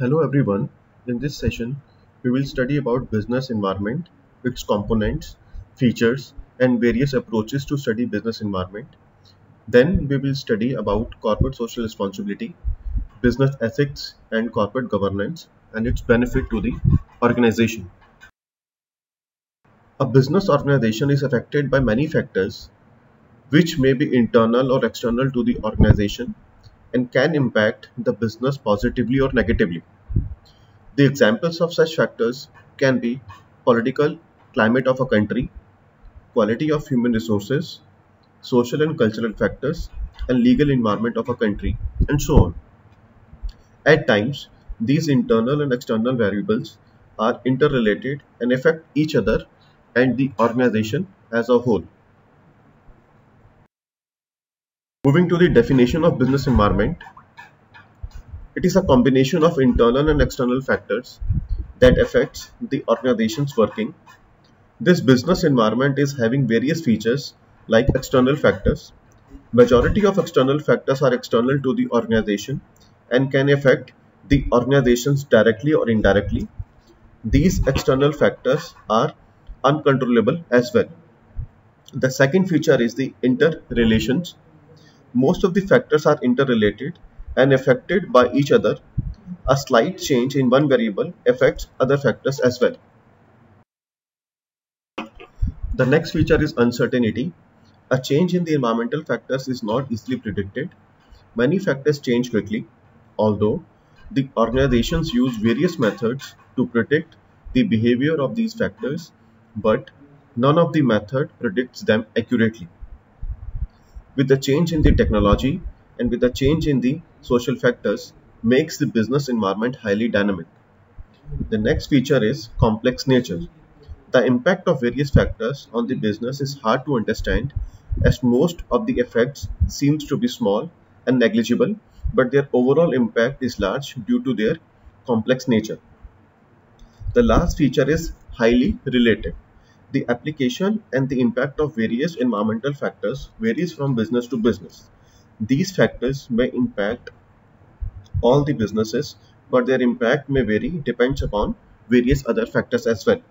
Hello everyone. In this session, we will study about business environment, its components, features, and various approaches to study business environment. Then we will study about corporate social responsibility, business ethics, and corporate governance, and its benefit to the organization. A business organization is affected by many factors, which may be internal or external to the organization and can impact the business positively or negatively. The examples of such factors can be political climate of a country, quality of human resources, social and cultural factors, and legal environment of a country, and so on. At times, these internal and external variables are interrelated and affect each other and the organization as a whole. Moving to the definition of business environment, it is a combination of internal and external factors that affects the organization's working. This business environment is having various features like external factors. Majority of external factors are external to the organization and can affect the organizations directly or indirectly. These external factors are uncontrollable as well. The second feature is the interrelations. Most of the factors are interrelated and affected by each other. A slight change in one variable affects other factors as well. The next feature is uncertainty. A change in the environmental factors is not easily predicted. Many factors change quickly, although the organizations use various methods to predict the behavior of these factors, but none of the method predicts them accurately. With the change in the technology and with the change in the social factors makes the business environment highly dynamic. The next feature is complex nature. The impact of various factors on the business is hard to understand as most of the effects seems to be small and negligible, but their overall impact is large due to their complex nature. The last feature is highly related. The application and the impact of various environmental factors varies from business to business. These factors may impact all the businesses, but their impact may vary depends upon various other factors as well.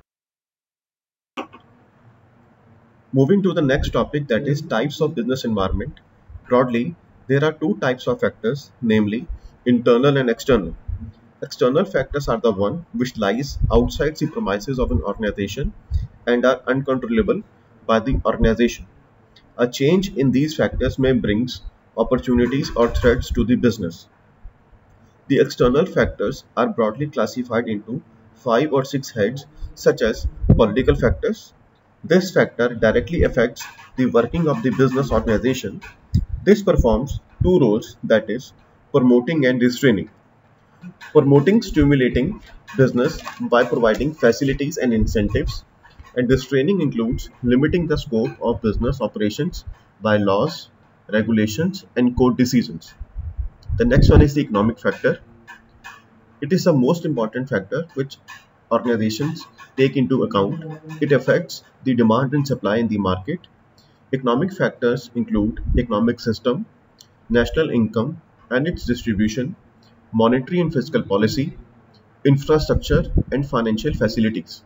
Moving to the next topic, that is types of business environment. Broadly, there are two types of factors, namely internal and external. External factors are the one which lies outside the premises of an organization and are uncontrollable by the organization. A change in these factors may bring opportunities or threats to the business. The external factors are broadly classified into 5 or 6 heads, such as political factors. This factor directly affects the working of the business organization. This performs two roles, that is, promoting and restraining. Promoting, stimulating business by providing facilities and incentives, and restraining includes limiting the scope of business operations by laws, regulations, and court decisions. The next one is the economic factor. It is the most important factor which organizations take into account. It affects the demand and supply in the market. Economic factors include economic system, national income and its distribution, monetary and fiscal policy, infrastructure, and financial facilities.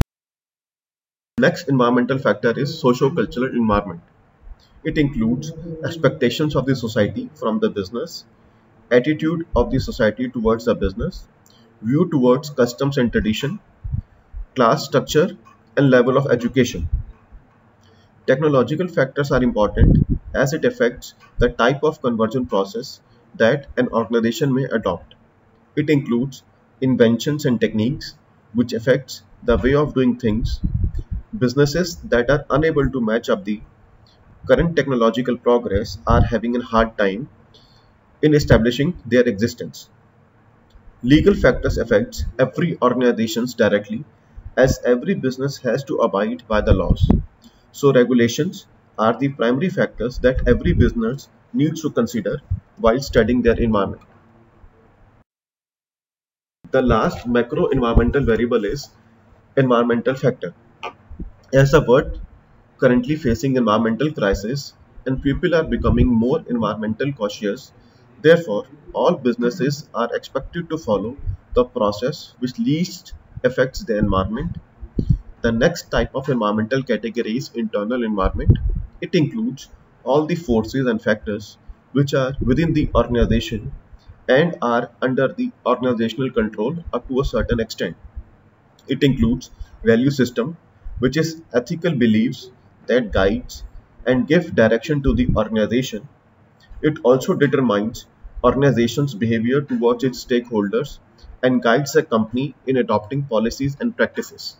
Next environmental factor is socio-cultural environment. It includes expectations of the society from the business, attitude of the society towards the business, view towards customs and tradition, class structure, and level of education. Technological factors are important as it affects the type of conversion process that an organization may adopt. It includes inventions and techniques which affects the way of doing things. Businesses that are unable to match up the current technological progress are having a hard time in establishing their existence. Legal factors affects every organizations directly as every business has to abide by the laws. So regulations are the primary factors that every business needs to consider while studying their environment. The last macro environmental variable is environmental factor. As the world currently facing environmental crisis and people are becoming more environmental cautious, Therefore, all businesses are expected to follow the process which least affects the environment. The next type of environmental category is internal environment. It includes all the forces and factors which are within the organization and are under the organizational control up to a certain extent. It includes value system, which is ethical beliefs that guides and give direction to the organization. It also determines organization's behavior towards its stakeholders and guides the company in adopting policies and practices.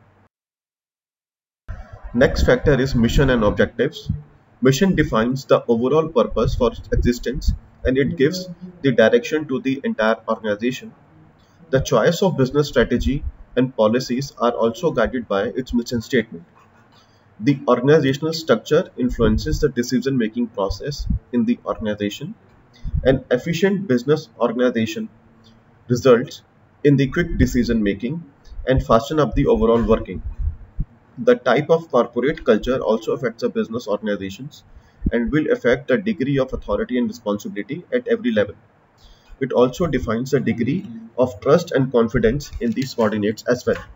Next factor is mission and objectives. Mission defines the overall purpose for its existence and it gives the direction to the entire organization. The choice of business strategy and policies are also guided by its mission statement. The organizational structure influences the decision making process in the organization. An efficient business organization results in the quick decision making and fasten up the overall working. The type of corporate culture also affects the business organizations and will affect the degree of authority and responsibility at every level. It also defines the degree of trust and confidence in the subordinates as well.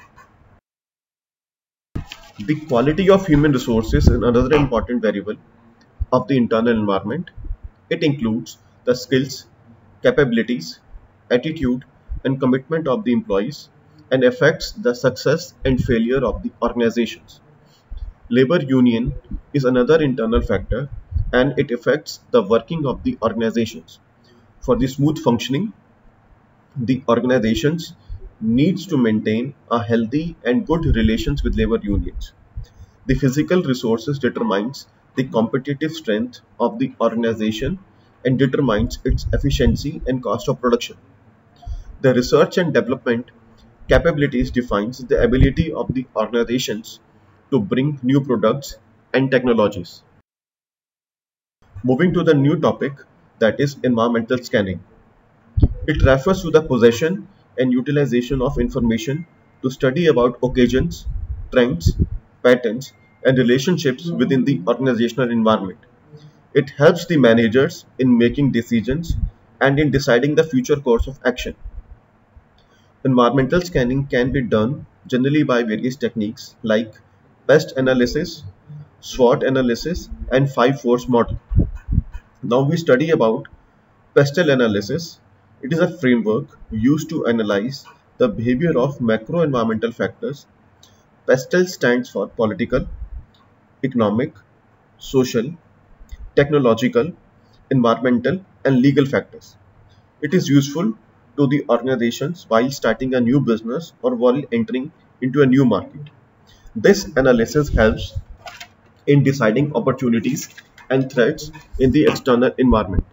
The quality of human resources is another important variable of the internal environment. It includes the skills, capabilities, attitude, and commitment of the employees and affects the success and failure of the organizations. Labor union is another internal factor and it affects the working of the organizations. For the smooth functioning, the organizations needs to maintain a healthy and good relations with labor unions. The physical resources determines the competitive strength of the organization and determines its efficiency and cost of production. The research and development capabilities defines the ability of the organizations to bring new products and technologies. Moving to the new topic, that is environmental scanning. It refers to the possession and utilization of information to study about occasions, trends, patterns, and relationships within the organizational environment. It helps the managers in making decisions and in deciding the future course of action. Environmental scanning can be done generally by various techniques like pest analysis, SWOT analysis, and 5 force model. Now we study about pestle analysis. It is a framework used to analyze the behavior of macro environmental factors. Pestle stands for political, economic, social, technological, environmental, and legal factors. It is useful to the organizations while starting a new business or while entering into a new market. This analysis helps in deciding opportunities and threats in the external environment.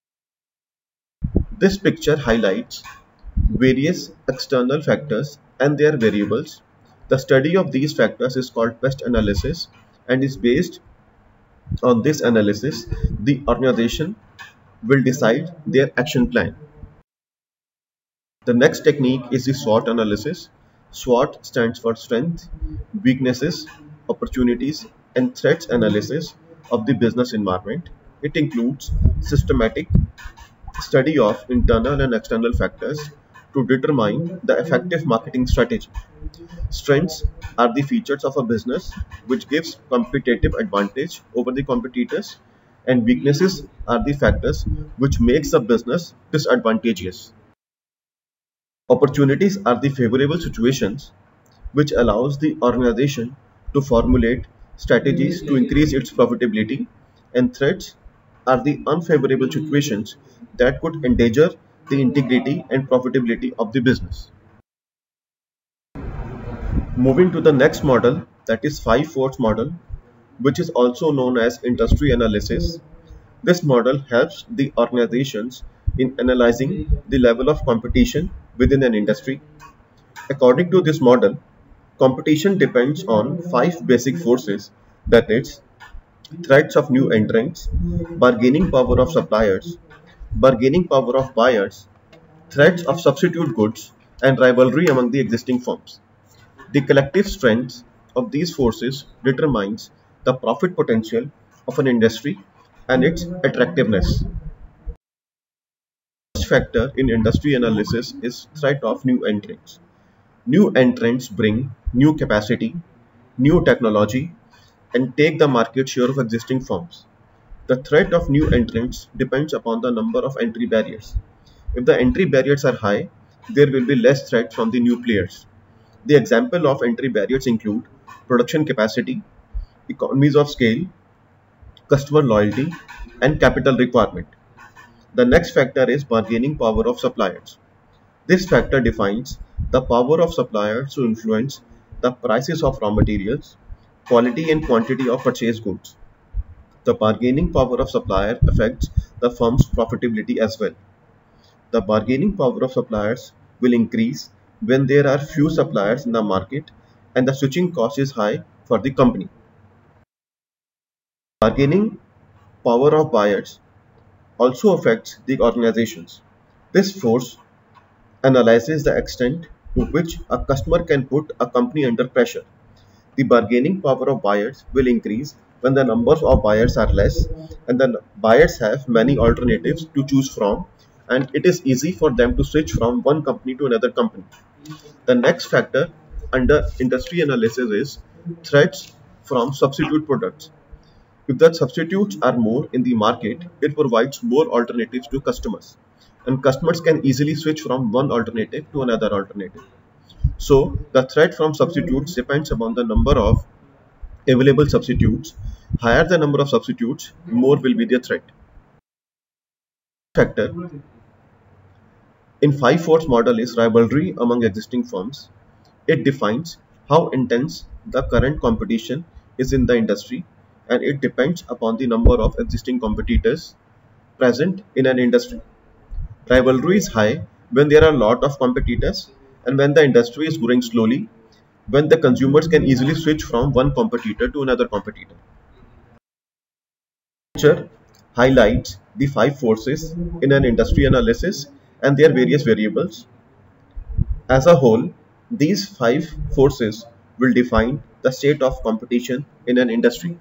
This picture highlights various external factors and their variables. The study of these factors is called pest analysis and is based on this analysis the organization will decide their action plan. The next technique is the SWOT analysis. SWOT stands for strength, weaknesses, opportunities, and threats analysis of the business environment. It includes systematic study of internal and external factors to determine the effective marketing strategy. Strengths are the features of a business which gives competitive advantage over the competitors, and weaknesses are the factors which makes a business disadvantageous. Opportunities are the favorable situations which allows the organization to formulate strategies to increase its profitability, and threats are the unfavorable situations that could endanger the integrity and profitability of the business. Moving to the next model, that is 5 force model, which is also known as industry analysis. This model helps the organizations in analyzing the level of competition within an industry. According to this model, competition depends on 5 basic forces, that is, threats of new entrants, bargaining power of suppliers, bargaining power of buyers, threats of substitute goods, and rivalry among the existing firms. The collective strength of these forces determines the profit potential of an industry and its attractiveness. next factor in industry analysis is threat of new entrants. New entrants bring new capacity, new technology, and take the market share of existing firms. The threat of new entrants depends upon the number of entry barriers. If the entry barriers are high, there will be less threat from the new players. The example of entry barriers include production capacity, economies of scale, customer loyalty, and capital requirement. The next factor is bargaining power of suppliers. This factor defines the power of suppliers to influence the prices of raw materials, quality and quantity of purchased goods. The bargaining power of supplier affects the firm's profitability as well. The bargaining power of suppliers will increase when there are few suppliers in the market and the switching cost is high for the company. Bargaining power of buyers also affects the organizations. This force analyzes the extent to which a customer can put a company under pressure. The bargaining power of buyers will increase when the numbers of buyers are less and the buyers have many alternatives to choose from, and it is easy for them to switch from one company to another company. The next factor under industry analysis is threats from substitute products. If the substitutes are more in the market, it provides more alternatives to customers, and customers can easily switch from one alternative to another alternative. So, the threat from substitutes depends upon the number of available substitutes. Higher the number of substitutes, more will be the threat. Factor in five force model is rivalry among existing firms. It defines how intense the current competition is in the industry, and it depends upon the number of existing competitors present in an industry. Rivalry is high when there are a lot of competitors and when the industry is growing slowly, when the consumers can easily switch from one competitor to another competitor. Picture highlights the five forces in an industry analysis and their various variables. As a whole, these five forces will define the state of competition in an industry.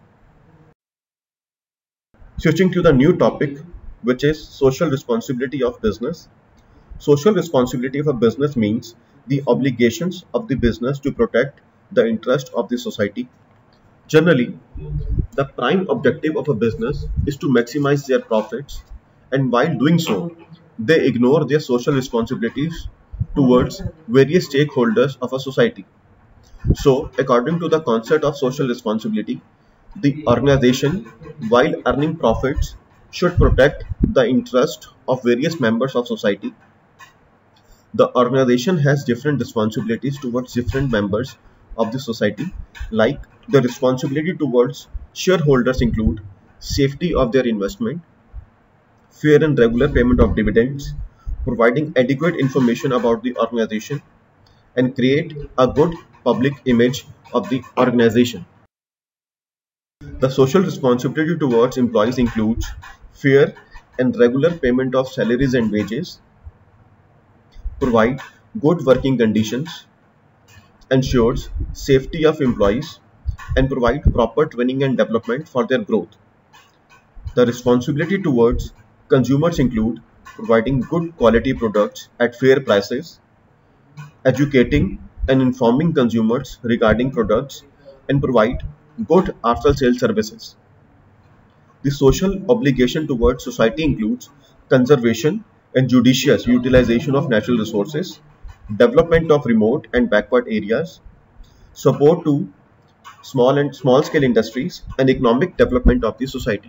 Switching to the new topic, which is social responsibility of business. Social responsibility of a business means the obligations of the business to protect the interest of the society. Generally, the prime objective of a business is to maximize their profits, and while doing so, they ignore their social responsibilities towards various stakeholders of a society. So, according to the concept of social responsibility, the organization, while earning profits, should protect the interest of various members of society. The organization has different responsibilities towards different members of the society, like the responsibility towards shareholders include safety of their investment, fair and regular payment of dividends, providing adequate information about the organization, and create a good public image of the organization. The social responsibility towards employees includes fair and regular payment of salaries and wages, provide good working conditions, ensures safety of employees, and provide proper training and development for their growth. The responsibility towards consumers include providing good quality products at fair prices, educating and informing consumers regarding products, and provide good after sales services. The social obligation towards society includes conservation and judicious utilization of natural resources, development of remote and backward areas, support to small scale industries, and economic development of the society.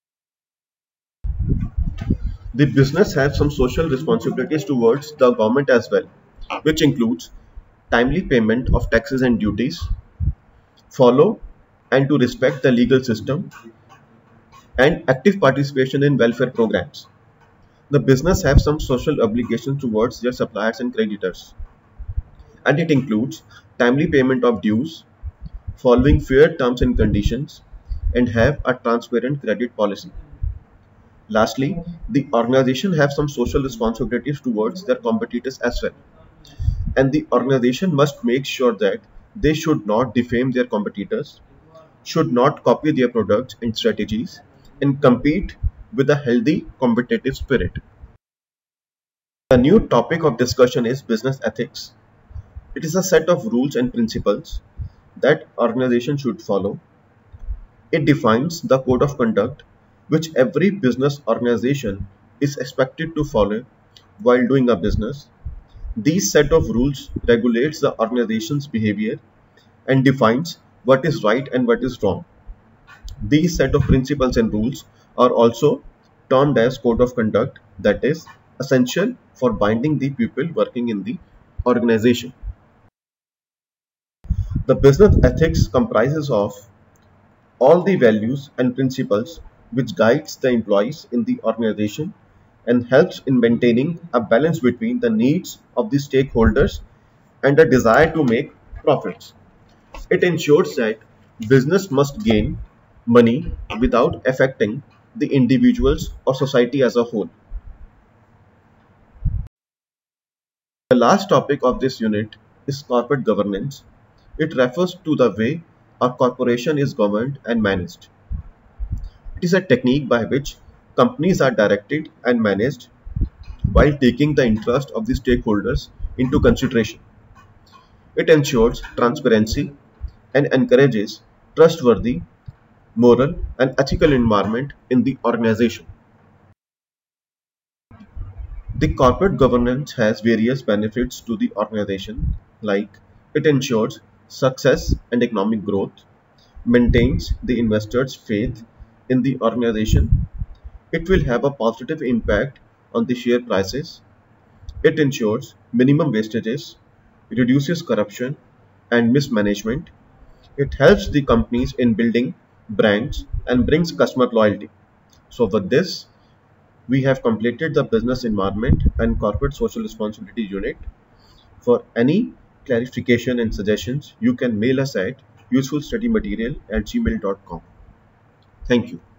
The business has some social responsibilities towards the government as well, which includes timely payment of taxes and duties, follow and to respect the legal system, and active participation in welfare programs. The business have some social obligations towards their suppliers and creditors, and it includes timely payment of dues, following fair terms and conditions, and have a transparent credit policy. Lastly, the organization have some social responsibilities towards their competitors as well, and the organization must make sure that they should not defame their competitors, should not copy their products and strategies, and compete with a healthy competitive spirit. The new topic of discussion is business ethics. It is a set of rules and principles that organizations should follow. It defines the code of conduct which every business organization is expected to follow while doing a business. These set of rules regulates the organization's behavior and defines what is right and what is wrong. These set of principles and rules are also termed as code of conduct, that is essential for binding the people working in the organization. The business ethics comprises of all the values and principles which guides the employees in the organization and helps in maintaining a balance between the needs of the stakeholders and the desire to make profits. It ensures that business must gain money without affecting the individuals or society as a whole. The last topic of this unit is corporate governance. It refers to the way a corporation is governed and managed. It is a technique by which companies are directed and managed while taking the interest of the stakeholders into consideration. It ensures transparency and encourages trustworthy, moral, and ethical environment in the organization. The corporate governance has various benefits to the organization, like it ensures success and economic growth, maintains the investors' faith in the organization, it will have a positive impact on the share prices, it ensures minimum wastages, reduces corruption and mismanagement, it helps the companies in building brands and brings customer loyalty. So with this, we have completed the business environment and corporate social responsibility unit. For any clarification and suggestions, you can mail us at usefulstudymaterial@gmail.com. Thank you.